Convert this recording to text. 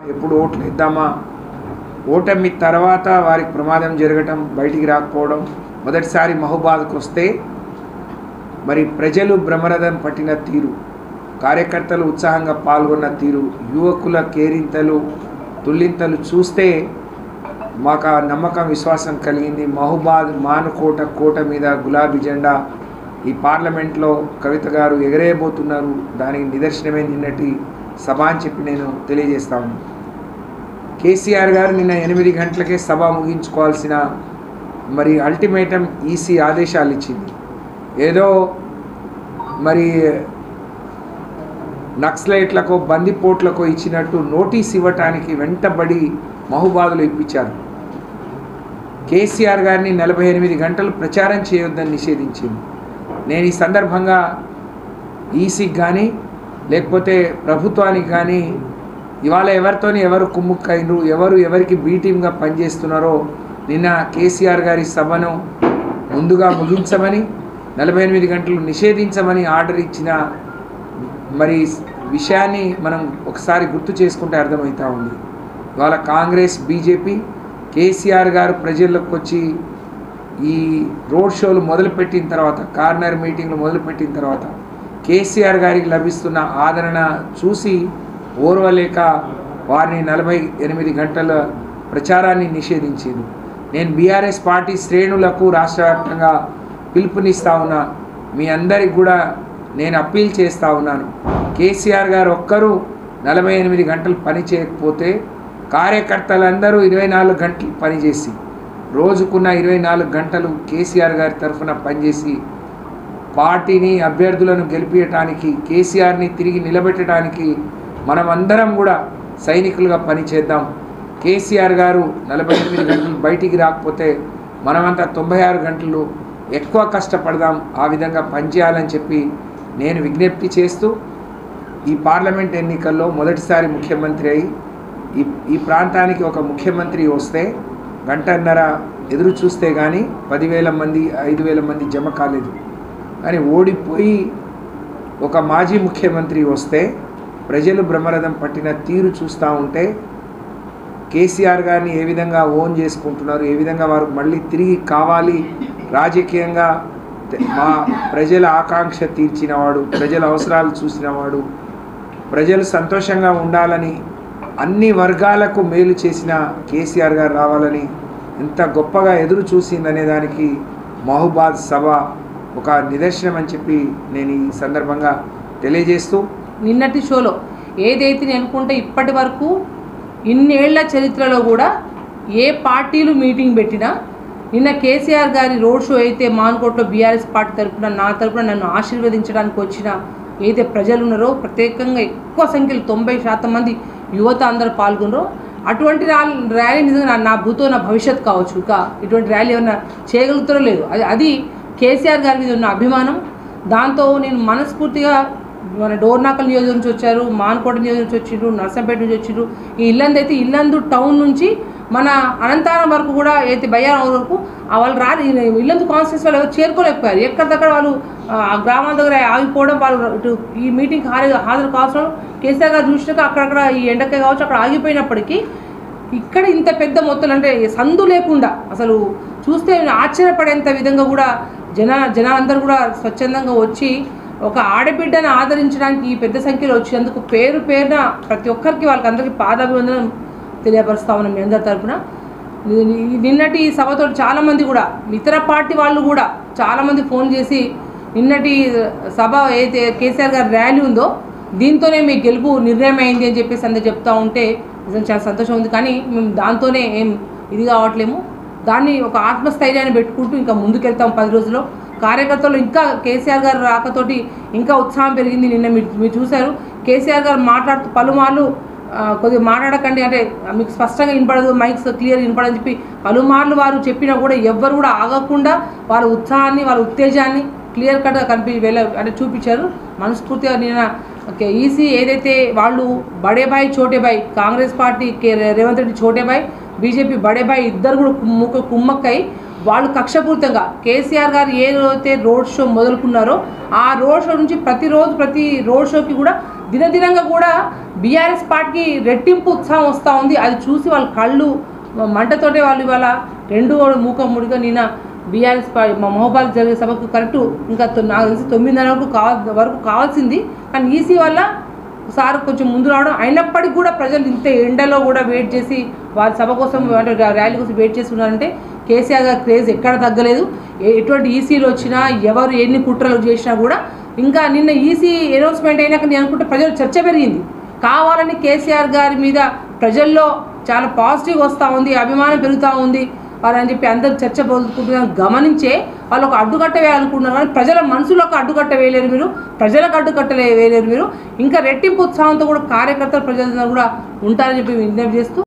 ఎప్పుడు ఓట్లు ఇద్దామా, ఓటమి తర్వాత వారికి ప్రమాదం జరగటం, బయటికి రాకపోవడం. మొదటిసారి మహబూబాద్కు వస్తే మరి ప్రజలు బ్రహ్మరథం పట్టిన తీరు, కార్యకర్తలు ఉత్సాహంగా పాల్గొన్న తీరు, యువకుల కేరింతలు తుల్లింతలు చూస్తే మాకు నమ్మకం విశ్వాసం కలిగింది. మహబూబాద్ మానుకోట కోట మీద గులాబీ జెండా ఈ పార్లమెంట్లో కవిత గారు ఎగరేయబోతున్నారు. దానికి నిదర్శనమే నిన్నటి సభ అని చెప్పి నేను తెలియజేస్తా ఉన్నాను. కేసీఆర్ గారు నిన్న 8 గంటలకే సభ ముగించుకోవాల్సిన మరి అల్టిమేటం ఈసీ ఆదేశాలు ఇచ్చింది. ఏదో మరి నక్సలైట్లకో బందిపోట్లకో ఇచ్చినట్టు నోటీస్ ఇవ్వటానికి వెంటబడి మహబూబాద్లో ఇప్పించారు. కేసీఆర్ గారిని 48 గంటలు ప్రచారం చేయొద్దని నిషేధించింది. నేను ఈ సందర్భంగా ఈసీకి కానీ లేకపోతే ప్రభుత్వానికి కానీ ఇవాళ ఎవరితోని ఎవరు కుమ్ముక్కైనరు, ఎవరికి బీ టీమ్గా పనిచేస్తున్నారో నిన్న కేసీఆర్ గారి సభను ముందుగా ముగించమని 48 గంటలు నిషేధించమని ఆర్డర్ ఇచ్చిన మరి విషయాన్ని మనం ఒకసారి గుర్తు చేసుకుంటే అర్థమవుతూ ఉంది. ఇవాళ కాంగ్రెస్ బీజేపీ కేసీఆర్ గారు ప్రజల్లోకి వచ్చి ఈ రోడ్ షోలు మొదలుపెట్టిన తర్వాత, కార్నర్ మీటింగ్లు మొదలుపెట్టిన తర్వాత కేసీఆర్ గారికి లభిస్తున్న ఆదరణ చూసి ఓర్వలేక వారిని 48 గంటల ప్రచారాన్ని నిషేధించింది. నేను బీఆర్ఎస్ పార్టీ శ్రేణులకు రాష్ట్ర వ్యాప్తంగా పిలుపునిస్తూ ఉన్నా, మీ అందరికి కూడా నేను అప్పీల్ చేస్తూ ఉన్నాను. కేసీఆర్ గారు ఒక్కరూ 48 గంటలు పని చేయకపోతే కార్యకర్తలందరూ 24 గంటలు పనిచేసి రోజుకున్న 24 గంటలు కేసీఆర్ గారి తరఫున పనిచేసి పార్టీని అభ్యర్థులను గెలిపించడానికి, కేసీఆర్ని తిరిగి నిలబెట్టడానికి మనమందరం కూడా సైనికులుగా పనిచేద్దాం. కేసీఆర్ గారు 48 గంటలు బయటికి రాకపోతే మనమంతా 96 గంటలు ఎక్కువ కష్టపడదాం, ఆ విధంగా పనిచేయాలని చెప్పి నేను విజ్ఞప్తి చేస్తూ, ఈ పార్లమెంట్ ఎన్నికల్లో మొదటిసారి ముఖ్యమంత్రి అయి ఈ ప్రాంతానికి ఒక ముఖ్యమంత్రి వస్తే గంటన్నర ఎదురు చూస్తే కానీ 10,000 మంది 5,000 మంది జమ కాలేదు. కానీ ఓడిపోయి ఒక మాజీ ముఖ్యమంత్రి వస్తే ప్రజలు బ్రహ్మరథం పట్టిన తీరు చూస్తూ ఉంటే కేసీఆర్ గారిని ఏ విధంగా ఓన్ చేసుకుంటున్నారు, ఏ విధంగా వారు మళ్ళీ తిరిగి కావాలి, రాజకీయంగా మా ప్రజల ఆకాంక్ష తీర్చినవాడు, ప్రజల అవసరాలు చూసినవాడు, ప్రజలు సంతోషంగా ఉండాలని అన్ని వర్గాలకు మేలు చేసిన కేసీఆర్ గారు రావాలని ఎంత గొప్పగా ఎదురు చూసిందనే దానికి మహబూబాద్ సభ ఒక నిదర్శనం అని చెప్పి నేను ఈ సందర్భంగా తెలియజేస్తూ, నిన్నటి షోలో ఏదైతే నేను అనుకుంటే ఇప్పటి వరకు ఇన్నేళ్ల చరిత్రలో కూడా ఏ పార్టీలు మీటింగ్ పెట్టినా నిన్న కేసీఆర్ గారి రోడ్ షో అయితే మాన్కోట్లో బీఆర్ఎస్ పార్టీ తరఫున నా తరఫున నన్ను ఆశీర్వదించడానికి వచ్చిన ఏదైతే ప్రజలు ఉన్నారో, ప్రత్యేకంగా ఎక్కువ సంఖ్యలో 90% మంది యువత అందరూ పాల్గొనరో, అటువంటి ర్యాలీ నిజంగా నా భూతో నా భవిష్యత్ కావచ్చు. ఇక ఇటువంటి ర్యాలీ ఏమైనా చేయగలుగుతారో లేదు, అది కేసీఆర్ గారి మీద ఉన్న అభిమానం. దాంతో నేను మనస్ఫూర్తిగా మన డోర్నాకల్ నియోజకవర్గం నుంచి వచ్చారు, మాన్కోట నియోజకవర్గం నుంచి వచ్చిండ్రు, నర్సంపేట నుంచి వచ్చిండ్రు. ఈ ఇల్లందు అయితే ఇల్లందు టౌన్ నుంచి మన అనంతారం వరకు కూడా అయితే బయ్యారం వరకు వాళ్ళు ఇల్లందు కాన్స్టిట్యూన్స్ వాళ్ళు ఎవరు చేరుకోలేకపోయారు. ఎక్కడిదక్కడ వాళ్ళు ఆ గ్రామాల దగ్గర ఆగిపోవడం, వాళ్ళు ఇటు ఈ మీటింగ్కి హాజరు కావాల్సిన కేసీఆర్ గారు చూసినాక అక్కడక్కడ ఈ ఎండకే కావచ్చు అక్కడ ఆగిపోయినప్పటికీ ఇక్కడ ఇంత పెద్ద మొత్తం అంటే సందు లేకుండా అసలు చూస్తే ఆశ్చర్యపడేంత విధంగా కూడా జనాలందరూ కూడా స్వచ్ఛందంగా వచ్చి ఒక ఆడబిడ్డను ఆదరించడానికి ఈ పెద్ద సంఖ్యలో వచ్చినందుకు పేరున ప్రతి ఒక్కరికి వాళ్ళకందరికీ పాదాభివందనం తెలియపరుస్తా ఉన్నాం మీ అందరి తరఫున. నిన్నటి సభతో చాలామంది కూడా ఇతర పార్టీ వాళ్ళు కూడా చాలామంది ఫోన్ చేసి నిన్నటి సభ అయితే కేసీఆర్ గారి ర్యాలీ ఉందో దీంతోనే మీ గెలుపు నిర్ణయం అయింది అని చెప్పేసి అందరూ చెప్తా ఉంటే నిజంగా చాలా సంతోషం ఉంది. కానీ మేము దాంతోనే ఏం ఇది కావట్లేము, దాన్ని ఒక ఆత్మస్థైర్యాన్ని పెట్టుకుంటూ ఇంకా ముందుకెళ్తాం. 10 రోజుల్లో కార్యకర్తలు ఇంకా కేసీఆర్ గారు రాకతోటి ఇంకా ఉత్సాహం పెరిగింది. నిన్న మీరు చూశారు కేసీఆర్ గారు మాట్లాడుతూ పలుమార్లు కొద్దిగా మాట్లాడకండి అంటే మీకు స్పష్టంగా వినపడదు, మైక్స్ క్లియర్ వినపడని చెప్పి పలుమార్లు వారు చెప్పినా కూడా ఎవ్వరు కూడా ఆగకుండా వాళ్ళ ఉత్సాహాన్ని వాళ్ళ ఉత్తేజాన్ని క్లియర్ కట్గా అంటే చూపించారు. మనస్ఫూర్తిగా నిన్న ఈసీ ఏదైతే వాళ్ళు బడేబాయ్ చోటేబాయ్, కాంగ్రెస్ పార్టీ రేవంత్ రెడ్డి చోటేబాయ్, బీజేపీ బడేబాయ్ ఇద్దరు కూడా కుమ్మక్కై వాళ్ళు కక్షపూరితంగా కేసీఆర్ గారు ఏదైతే రోడ్ షో మొదలుకున్నారో ఆ రోడ్ షో నుంచి ప్రతి రోడ్ షోకి కూడా దినదినంగా కూడా బీఆర్ఎస్ పార్టీకి రెట్టింపు ఉత్సాహం వస్తూ ఉంది. అది చూసి వాళ్ళ కళ్ళు మంటతోటే వాళ్ళు ఇవాళ రెండు మూకముడిగా నిన్న బీఆర్ఎస్ మా మహబాద్ జరిగే సభకు కరెక్టు ఇంకా నాకు తెలిసి 9:30 వరకు కావాల్సింది. కానీ ఈసీ వల్ల సార్ కొంచెం ముందు రావడం, అయినప్పటికీ కూడా ప్రజలు ఇంత ఎండలో కూడా వెయిట్ చేసి వారి సభ కోసం ర్యాలీ కోసం వెయిట్ చేసి ఉన్నారంటే కేసీఆర్ గారి క్రేజ్ ఎక్కడ తగ్గలేదు. ఎటువంటి ఈసీలు వచ్చినా ఎవరు ఎన్ని కుట్రలు చేసినా కూడా ఇంకా నిన్న ఈసీ అనౌన్స్మెంట్ అయినాక నేను అనుకుంటే ప్రజలు చర్చ పెరిగింది. కావాలని కేసీఆర్ గారి మీద ప్రజల్లో చాలా పాజిటివ్ వస్తూ ఉంది, అభిమానం పెరుగుతూ ఉంది వాళ్ళని చెప్పి అందరూ చర్చ పొందుకుంటున్నారు. గమనించే వాళ్ళు ఒక అడ్డుకట్ట వేయాలనుకుంటున్నారు, కానీ ప్రజల మనసులోకి అడ్డుకట్ట వేయలేరు మీరు, ప్రజలకు అడ్డుకట్ట వేయలేరు మీరు. ఇంకా రెట్టింపు ఉత్సాహంతో కూడా కార్యకర్తలు ప్రజలందరూ కూడా ఉంటారని చెప్పి విజ్ఞప్తి చేస్తూ